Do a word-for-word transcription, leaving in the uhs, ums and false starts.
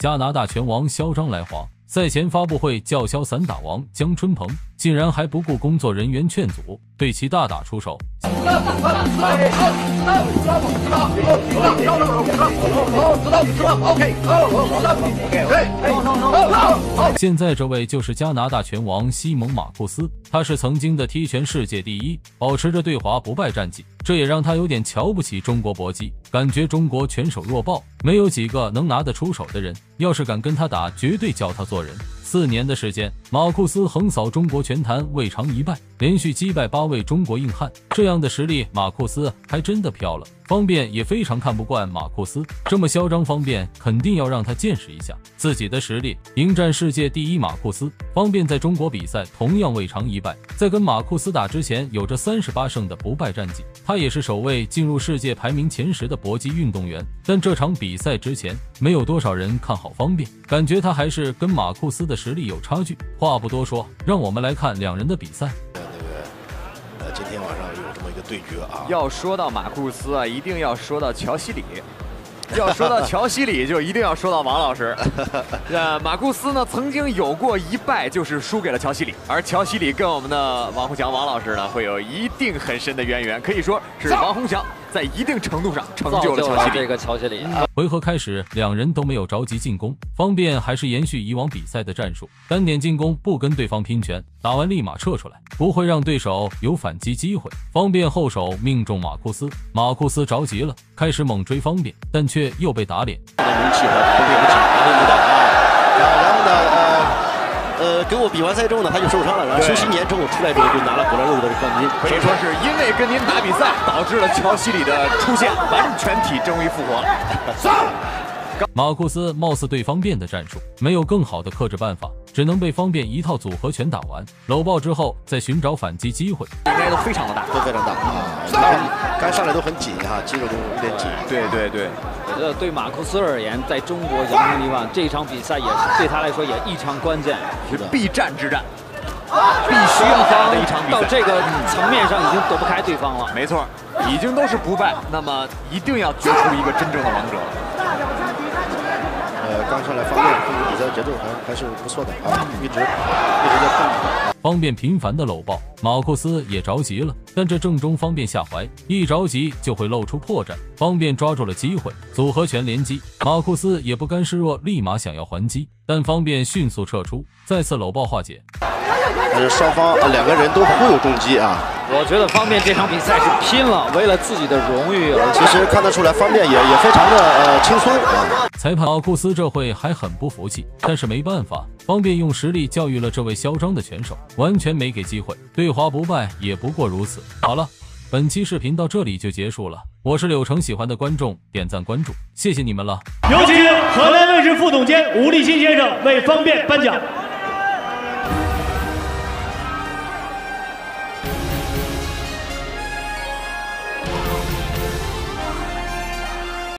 加拿大拳王嚣张来华。赛前发布会叫嚣散打王江春鹏，竟然还不顾工作人员劝阻，对其大打出手。现在这位就是加拿大拳王西蒙马库斯，他是曾经的踢拳世界第一，保持着对华不败战绩，这也让他有点瞧不起中国搏击，感觉中国拳手弱爆，没有几个能拿得出手的人，要是敢跟他打，绝对教他做人。四年的时间，马库斯横扫中国拳坛，未尝一败，连续击败八位中国硬汉，这样的实力，马库斯还真的飘了。方便也非常看不惯马库斯这么嚣张，方便肯定要让他见识一下自己的实力，迎战世界第一马库斯。方便在中国比赛同样未尝一败，在跟马库斯打之前有着三十八胜的不败战绩，他也是首位进入世界排名前十的搏击运动员。但这场比赛之前，没有多少人看好方便，感觉他还是跟马库斯的实力有差距。话不多说，让我们来看两人的比赛。 呃，今天晚上有这么一个对决啊。 要说到马库斯啊，一定要说到乔西里。要说到乔西里，就一定要说到王老师。呃，马库斯呢，曾经有过一败，就是输给了乔西里，而乔西里跟我们的王洪祥王老师呢，会有一定很深的渊源，可以说是王洪祥在一定程度上成就了乔西里。 这个乔西里。 回合开始，两人都没有着急进攻，方便还是延续以往比赛的战术，单点进攻，不跟对方拼拳，打完立马撤出来，不会让对手有反击机会。方便后手命中马库斯，马库斯着急了，开始猛追方便，但却又被打脸。 名气和对不起，没遇到啊。然后呢，呃呃，跟我比完赛之后呢，他就受伤了，然后休息一年之后出来之后就拿了古兰路的冠军。 可以说是因为跟您打比赛，导致了乔西里的出现，完全体终于复活了。 马库斯貌似对方便的战术没有更好的克制办法，只能被方便一套组合拳打完，搂爆之后再寻找反击机会， 应该都非常的大， 都非常大啊！刚上来都很紧哈，肌肉都有点紧。对对对， 我觉得对马库斯而言，在中国阳明地方这场比赛也是对他来说也异常关键， 是必战之战，必须要打的一场比赛。 到这个层面上已经躲不开对方了。 没错，已经都是不败，那么一定要决出一个真正的王者。 呃，刚上来方便控制比赛节奏还还是不错的啊，一直一直在控制。 方便频繁的搂爆，马库斯也着急了，但这正中方便下怀，一着急就会露出破绽。方便抓住了机会，组合拳连击，马库斯也不甘示弱，立马想要还击，但方便迅速撤出，再次搂爆化解。 但是双方两个人都互有重击啊。 我觉得方便这场比赛是拼了，为了自己的荣誉而。 其实看得出来，方便也也非常的呃轻松啊。 裁判马库斯这会还很不服气，但是没办法，方便用实力教育了这位嚣张的拳手，完全没给机会，对华不败也不过如此。好了，本期视频到这里就结束了，我是柳城，喜欢的观众点赞关注，谢谢你们了。 有请河南卫视副总监吴立新先生为方便颁奖。